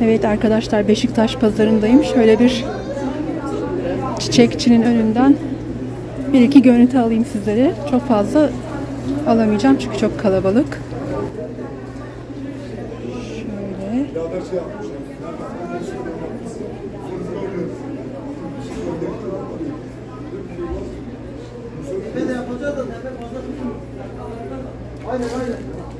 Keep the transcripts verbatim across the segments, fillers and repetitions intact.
Evet arkadaşlar, Beşiktaş pazarındayım. Şöyle bir çiçekçinin önünden bir iki görüntü alayım sizlere. Çok fazla alamayacağım çünkü çok kalabalık. Şöyle. Aynen aynen.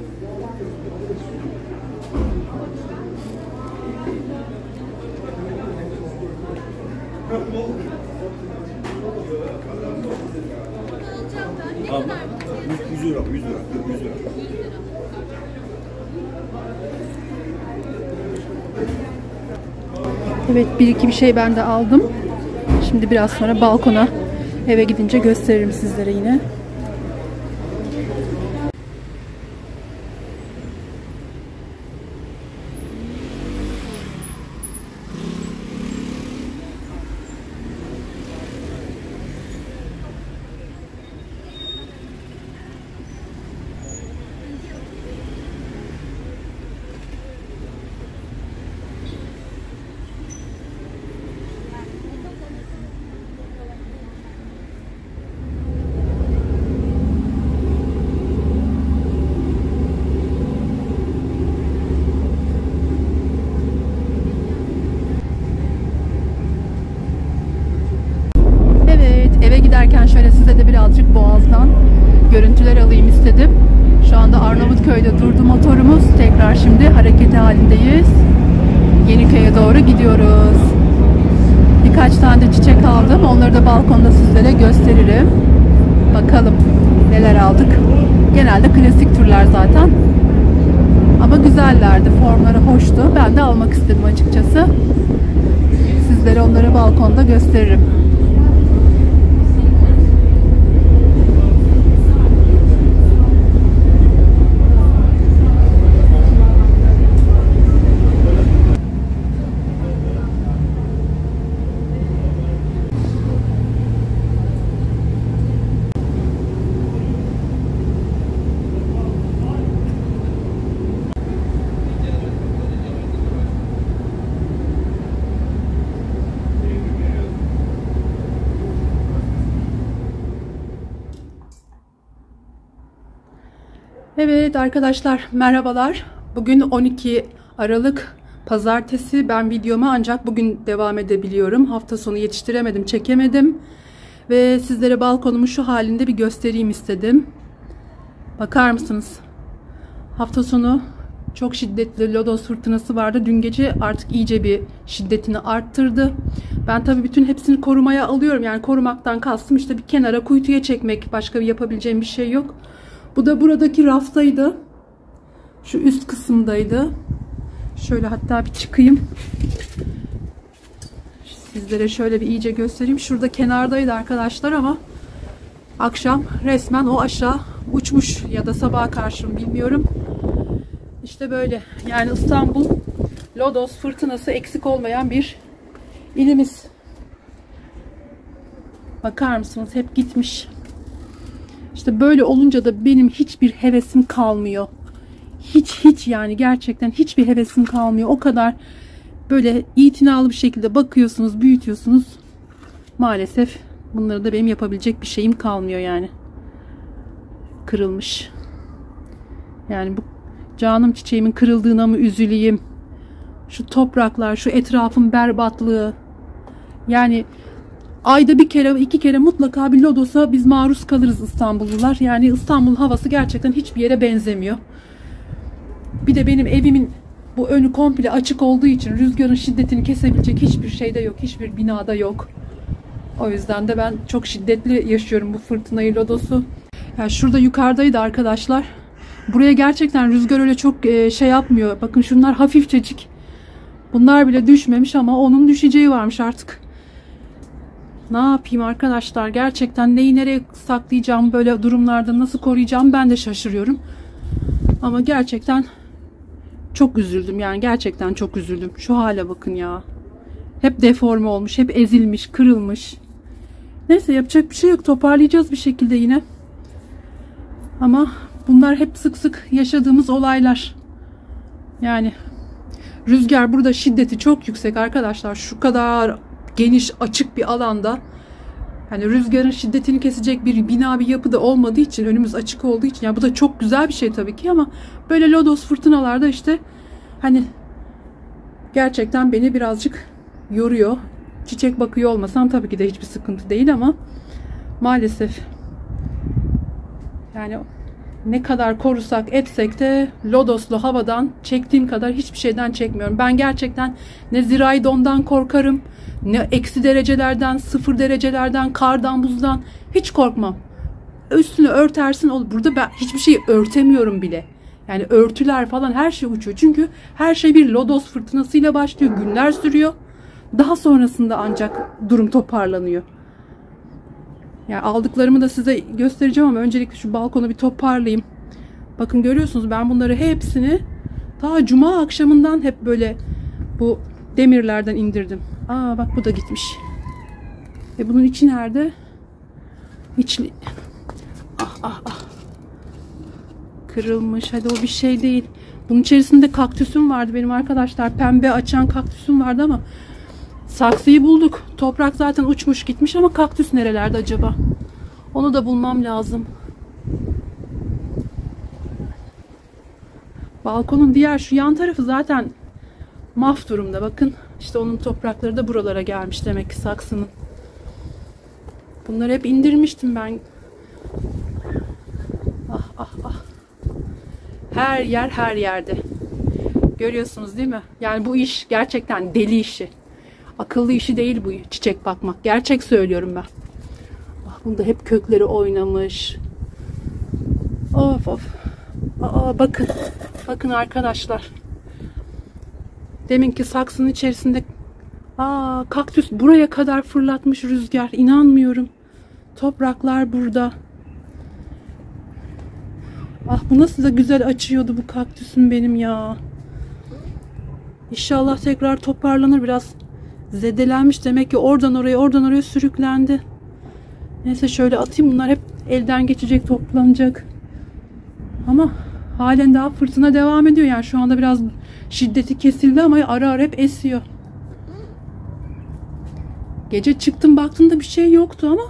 yüz lira, yüz lira, yüz lira. Evet, bir iki bir şey ben de aldım. Şimdi biraz sonra balkona, eve gidince gösteririm sizlere yine. Eve giderken şöyle size de birazcık Boğaz'dan görüntüler alayım istedim. Şu anda Arnavutköy'de durdu motorumuz. Tekrar şimdi hareket halindeyiz. Yeniköy'e doğru gidiyoruz. Birkaç tane de çiçek aldım. Onları da balkonda sizlere gösteririm. Bakalım neler aldık. Genelde klasik türler zaten. Ama güzellerdi. Formları hoştu. Ben de almak istedim açıkçası. Sizlere onları balkonda gösteririm. Evet arkadaşlar, merhabalar. Bugün on iki Aralık Pazartesi. Ben videoma ancak bugün devam edebiliyorum. Hafta sonu yetiştiremedim, çekemedim. Ve sizlere balkonumu şu halinde bir göstereyim istedim. Bakar mısınız? Hafta sonu çok şiddetli lodos fırtınası vardı. Dün gece artık iyice bir şiddetini arttırdı. Ben tabii bütün hepsini korumaya alıyorum. Yani korumaktan kastım işte bir kenara kuytuya çekmek. Başka bir yapabileceğim bir şey yok. Bu da buradaki raftaydı. Şu üst kısımdaydı. Şöyle hatta bir çıkayım. Sizlere şöyle bir iyice göstereyim. Şurada kenardaydı arkadaşlar ama akşam resmen o aşağı uçmuş ya da sabaha karşı bilmiyorum. İşte böyle. Yani İstanbul lodos fırtınası eksik olmayan bir ilimiz. Bakar mısınız? Hep gitmiş. İşte böyle olunca da benim hiçbir hevesim kalmıyor. Hiç hiç yani gerçekten hiçbir hevesim kalmıyor. O kadar böyle itinalı bir şekilde bakıyorsunuz, büyütüyorsunuz. Maalesef bunları da benim yapabilecek bir şeyim kalmıyor yani. Kırılmış. Yani bu canım çiçeğimin kırıldığına mı üzüleyim? Şu topraklar, şu etrafın berbatlığı. Yani ayda bir kere, iki kere mutlaka bir lodosa biz maruz kalırız İstanbullular. Yani İstanbul havası gerçekten hiçbir yere benzemiyor. Bir de benim evimin bu önü komple açık olduğu için rüzgarın şiddetini kesebilecek hiçbir şeyde yok. Hiçbir binada yok. O yüzden de ben çok şiddetli yaşıyorum bu fırtınayı, lodosu. Yani şurada yukarıdaydı arkadaşlar. Buraya gerçekten rüzgar öyle çok şey yapmıyor. Bakın şunlar hafifçecik. Bunlar bile düşmemiş ama onun düşeceği varmış artık. Ne yapayım arkadaşlar? Gerçekten neyi nereye saklayacağım, böyle durumlarda nasıl koruyacağım ben de şaşırıyorum. Ama gerçekten çok üzüldüm. Yani gerçekten çok üzüldüm. Şu hale bakın ya. Hep deforme olmuş, hep ezilmiş, kırılmış. Neyse yapacak bir şey yok. Toparlayacağız bir şekilde yine. Ama bunlar hep sık sık yaşadığımız olaylar. Yani Rüzgar burada şiddeti çok yüksek arkadaşlar. Şu kadar geniş açık bir alanda hani rüzgarın şiddetini kesecek bir bina, bir yapı da olmadığı için, önümüz açık olduğu için, yani bu da çok güzel bir şey tabii ki ama böyle lodos fırtınalarda işte hani gerçekten beni birazcık yoruyor. Çiçek bakıyor olmasam tabii ki de hiçbir sıkıntı değil ama maalesef yani ne kadar korusak etsek de lodoslu havadan çektiğim kadar hiçbir şeyden çekmiyorum. Ben gerçekten ne zirai dondan korkarım, ne eksi derecelerden, sıfır derecelerden, kardan, buzdan hiç korkmam. Üstünü örtersin olur. Burada ben hiçbir şeyi örtemiyorum bile. Yani örtüler falan her şey uçuyor. Çünkü her şey bir lodos fırtınasıyla başlıyor. Günler sürüyor. Daha sonrasında ancak durum toparlanıyor. Yani aldıklarımı da size göstereceğim ama öncelikle şu balkonu bir toparlayayım. Bakın görüyorsunuz ben bunları hepsini ta cuma akşamından hep böyle bu demirlerden indirdim. Aa bak bu da gitmiş. E bunun içi nerede? İçli. Ah ah ah. Kırılmış. Hadi o bir şey değil. Bunun içerisinde kaktüsüm vardı benim arkadaşlar. Pembe açan kaktüsüm vardı ama saksıyı bulduk. Toprak zaten uçmuş gitmiş ama kaktüs nerelerde acaba? Onu da bulmam lazım. Balkonun diğer şu yan tarafı zaten mahv durumda. Bakın işte onun toprakları da buralara gelmiş demek ki saksının. Bunları hep indirmiştim ben. Ah ah ah. Her yer her yerde. Görüyorsunuz değil mi? Yani bu iş gerçekten deli işi. Akıllı işi değil bu çiçek bakmak. Gerçek söylüyorum ben. Bak bunda hep kökleri oynamış. Of of. Aa, bakın. Bakın arkadaşlar. Deminki saksının içerisinde aa, kaktüs buraya kadar fırlatmış rüzgar. İnanmıyorum. Topraklar burada. Ah bu nasıl da güzel açıyordu bu kaktüsüm benim ya. İnşallah tekrar toparlanır. Biraz zedelenmiş demek ki oradan oraya oradan oraya sürüklendi. Neyse şöyle atayım, bunlar hep elden geçecek, toplanacak. Ama halen daha fırtına devam ediyor. Yani şu anda biraz şiddeti kesildi ama ara ara hep esiyor. Gece çıktım baktığımda bir şey yoktu ama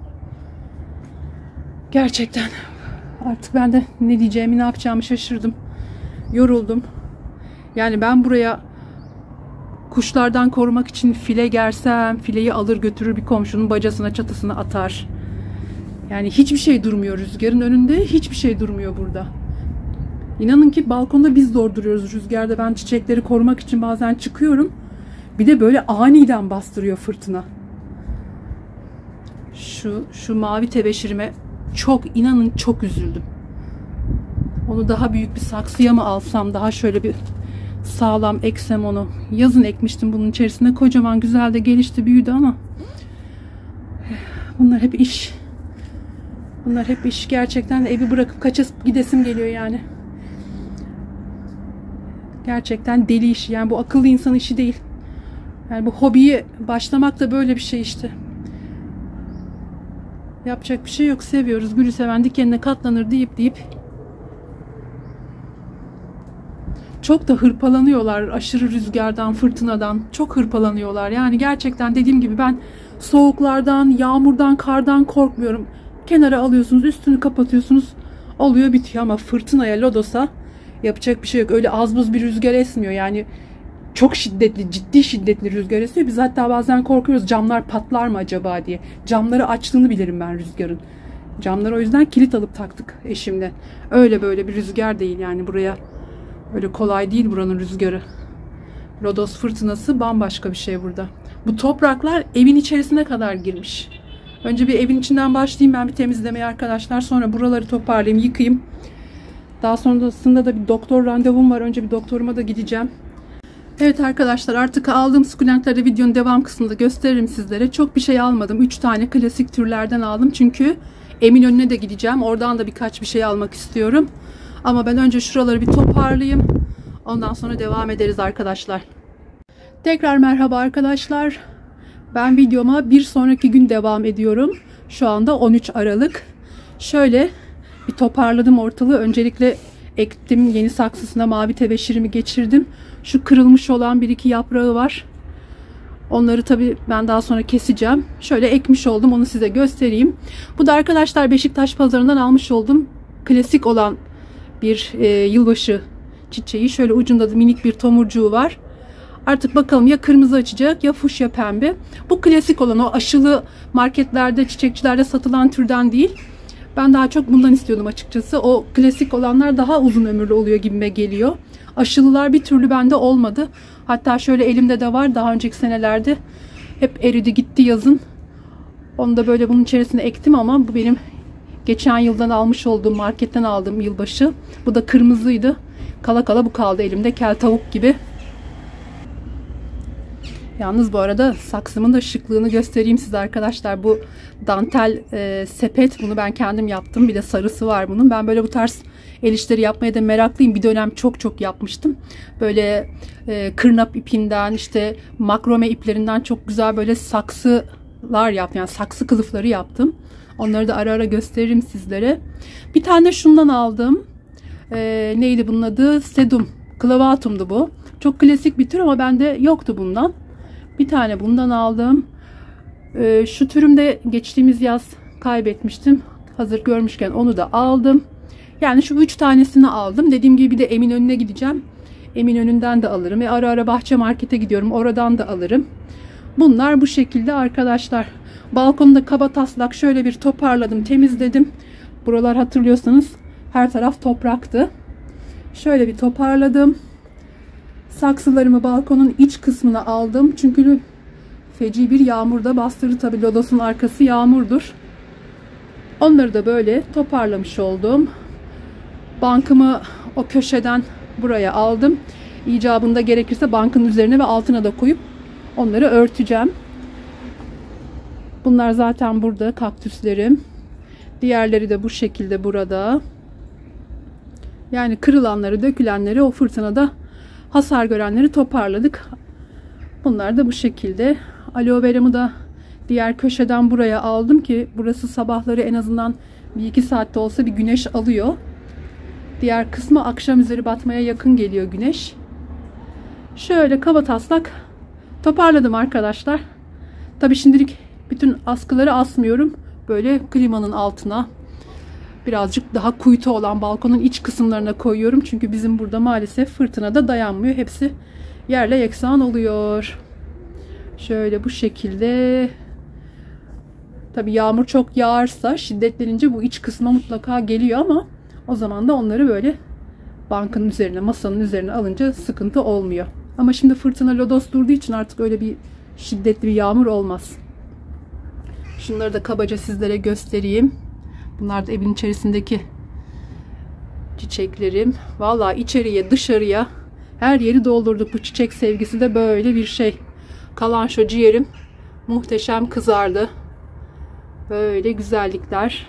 gerçekten artık ben de ne diyeceğimi, ne yapacağımı şaşırdım. Yoruldum. Yani ben buraya kuşlardan korumak için file gersem fileyi alır götürür bir komşunun bacasına, çatısına atar. Yani hiçbir şey durmuyor rüzgarın önünde. Hiçbir şey durmuyor burada. İnanın ki balkonda biz zor duruyoruz rüzgarda. Ben çiçekleri korumak için bazen çıkıyorum. Bir de böyle aniden bastırıyor fırtına. Şu, şu mavi tebeşirime çok, inanın çok üzüldüm. Onu daha büyük bir saksıya mı alsam, daha şöyle bir sağlam eksem onu. Yazın ekmiştim bunun içerisine. Kocaman güzel de gelişti, büyüdü ama bunlar hep iş. Bunlar hep iş. Gerçekten evi bırakıp kaçıp gidesim geliyor yani. Gerçekten deli işi. Yani bu akıllı insan işi değil. Yani bu hobiye başlamak da böyle bir şey işte. Yapacak bir şey yok. Seviyoruz. Gülü seven dikenine katlanır deyip deyip çok da hırpalanıyorlar aşırı rüzgardan, fırtınadan. Çok hırpalanıyorlar. Yani gerçekten dediğim gibi ben soğuklardan, yağmurdan, kardan korkmuyorum. Kenara alıyorsunuz, üstünü kapatıyorsunuz. Oluyor bitiyor ama fırtınaya, lodosa yapacak bir şey yok. Öyle az buz bir rüzgar esmiyor. Yani çok şiddetli, ciddi şiddetli rüzgar esiyor. Biz hatta bazen korkuyoruz, camlar patlar mı acaba diye. Camları açtığını bilirim ben rüzgarın. Camları o yüzden kilit alıp taktık eşimle. Öyle böyle bir rüzgar değil yani buraya. Öyle kolay değil buranın rüzgarı. Lodos fırtınası bambaşka bir şey burada. Bu topraklar evin içerisine kadar girmiş. Önce bir evin içinden başlayayım ben bir temizlemeye arkadaşlar. Sonra buraları toparlayayım, yıkayayım. Daha sonrasında da bir doktor randevum var. Önce bir doktoruma da gideceğim. Evet arkadaşlar, artık aldığım sukulentleri videonun devam kısmında gösteririm sizlere. Çok bir şey almadım. üç tane klasik türlerden aldım. Çünkü Eminönü'ne de gideceğim. Oradan da birkaç bir şey almak istiyorum. Ama ben önce şuraları bir toparlayayım. Ondan sonra devam ederiz arkadaşlar. Tekrar merhaba arkadaşlar. Ben videoma bir sonraki gün devam ediyorum. Şu anda on üç Aralık. Şöyle bir toparladım ortalığı. Öncelikle ektim. Yeni saksısına mavi tebeşirimi geçirdim. Şu kırılmış olan bir iki yaprağı var. Onları tabii ben daha sonra keseceğim. Şöyle ekmiş oldum. Onu size göstereyim. Bu da arkadaşlar Beşiktaş pazarından almış oldum. Klasik olan bir e, yılbaşı çiçeği. Şöyle ucunda da minik bir tomurcuğu var. Artık bakalım ya kırmızı açacak ya fuşya pembe. Bu klasik olan, o aşılı marketlerde, çiçekçilerde satılan türden değil. Ben daha çok bundan istiyordum açıkçası. O klasik olanlar daha uzun ömürlü oluyor gibime geliyor. Aşılılar bir türlü bende olmadı. Hatta şöyle elimde de var. Daha önceki senelerde hep eridi gitti yazın. Onu da böyle bunun içerisine ektim ama bu benim geçen yıldan almış olduğum, marketten aldığım yılbaşı. Bu da kırmızıydı. Kala kala bu kaldı elimde. Kel tavuk gibi. Yalnız bu arada saksımın da şıklığını göstereyim size arkadaşlar. Bu dantel e, sepet, bunu ben kendim yaptım. Bir de sarısı var bunun. Ben böyle bu tarz el işleri yapmaya da meraklıyım. Bir dönem çok çok yapmıştım. Böyle e, kırnap ipinden, işte makrome iplerinden çok güzel böyle saksılar yaptım. Yani saksı kılıfları yaptım. Onları da ara ara gösteririm sizlere. Bir tane şundan aldım. E, neydi bunun adı? Sedum. Clavatum'du bu. Çok klasik bir tür ama bende yoktu bundan. Bir tane bundan aldım. Ee, şu türümde geçtiğimiz yaz kaybetmiştim. Hazır görmüşken onu da aldım. Yani şu üç tanesini aldım. Dediğim gibi bir de Eminönü'ne gideceğim. Eminönü'nden de alırım. E ara ara Bahçe Market'e gidiyorum. Oradan da alırım. Bunlar bu şekilde arkadaşlar. Balkonda kaba taslak şöyle bir toparladım, temizledim. Buralar hatırlıyorsanız her taraf topraktı. Şöyle bir toparladım. Saksılarımı balkonun iç kısmına aldım. Çünkü feci bir yağmur da bastırdı. Tabii lodosun arkası yağmurdur. Onları da böyle toparlamış oldum. Bankımı o köşeden buraya aldım. İcabında gerekirse bankın üzerine ve altına da koyup onları örteceğim. Bunlar zaten burada kaktüslerim. Diğerleri de bu şekilde burada. Yani kırılanları, dökülenleri o fırtınada hasar görenleri toparladık. Bunlar da bu şekilde. Aloe veramı da diğer köşeden buraya aldım ki burası sabahları en azından bir iki saatte olsa bir güneş alıyor. Diğer kısmı akşam üzeri batmaya yakın geliyor güneş. Şöyle kabataslak toparladım arkadaşlar. Tabii şimdilik bütün askıları asmıyorum. Böyle klimanın altına, birazcık daha kuytu olan balkonun iç kısımlarına koyuyorum. Çünkü bizim burada maalesef fırtınada dayanmıyor. Hepsi yerle yeksan oluyor. Şöyle bu şekilde. Tabii yağmur çok yağarsa, şiddetlenince bu iç kısma mutlaka geliyor ama o zaman da onları böyle bankın üzerine, masanın üzerine alınca sıkıntı olmuyor. Ama şimdi fırtına lodos durduğu için artık öyle bir şiddetli bir yağmur olmaz. Şunları da kabaca sizlere göstereyim. Bunlar da evin içerisindeki çiçeklerim. Vallahi içeriye dışarıya her yeri doldurduk. Bu çiçek sevgisi de böyle bir şey. Kalanço ciğerim muhteşem kızardı. Böyle güzellikler.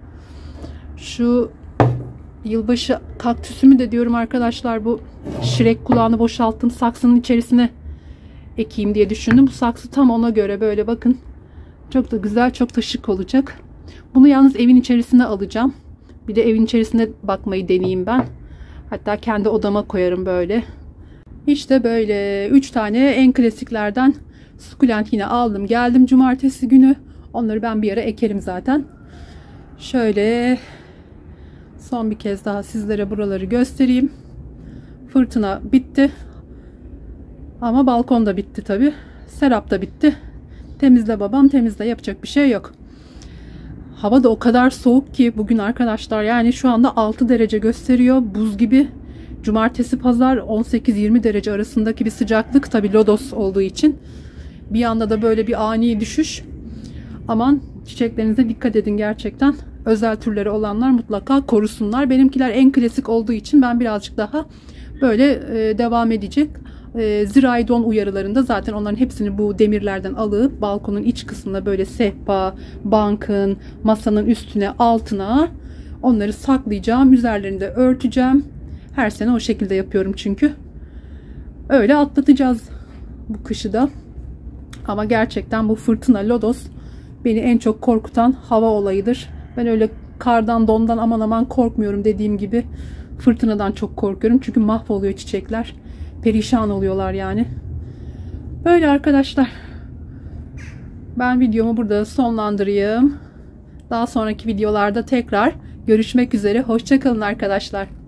Şu yılbaşı kaktüsümü de diyorum arkadaşlar, bu şirek kulağını boşalttım, saksının içerisine ekeyim diye düşündüm. Bu saksı tam ona göre, böyle bakın. Çok da güzel, çok da şık olacak. Bunu yalnız evin içerisine alacağım. Bir de evin içerisine bakmayı deneyeyim ben. Hatta kendi odama koyarım böyle. İşte böyle üç tane en klasiklerden sukulent yine aldım. Geldim cumartesi günü. Onları ben bir ara ekerim zaten. Şöyle son bir kez daha sizlere buraları göstereyim. Fırtına bitti. Ama balkon da bitti tabi. Serap da bitti. Temizle babam, temizle, yapacak bir şey yok. Hava da o kadar soğuk ki bugün arkadaşlar, yani şu anda altı derece gösteriyor. Buz gibi. Cumartesi pazar on sekiz yirmi derece arasındaki bir sıcaklık. Tabi lodos olduğu için. Bir anda da böyle bir ani düşüş. Aman çiçeklerinize dikkat edin gerçekten. Özel türleri olanlar mutlaka korusunlar. Benimkiler en klasik olduğu için ben birazcık daha böyle e, devam edecek. E, zirai don uyarılarında zaten onların hepsini bu demirlerden alıp balkonun iç kısmına, böyle sehpa, bankın, masanın üstüne, altına onları saklayacağım. Üzerlerini de örteceğim. Her sene o şekilde yapıyorum çünkü. Öyle atlatacağız bu kışı da. Ama gerçekten bu fırtına, lodos beni en çok korkutan hava olayıdır. Ben öyle kardan, dondan aman aman korkmuyorum dediğim gibi. Fırtınadan çok korkuyorum. Çünkü mahvoluyor çiçekler. Perişan oluyorlar yani. Böyle arkadaşlar. Ben videomu burada sonlandırayım. Daha sonraki videolarda tekrar görüşmek üzere. Hoşça kalın arkadaşlar.